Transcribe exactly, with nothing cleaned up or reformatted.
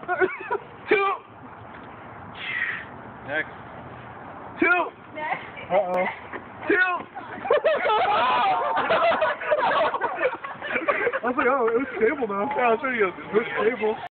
Two. Next. Two. Next. Uh-oh. Two. I was like, oh, it was stable now. Yeah, it's pretty good. It was stable.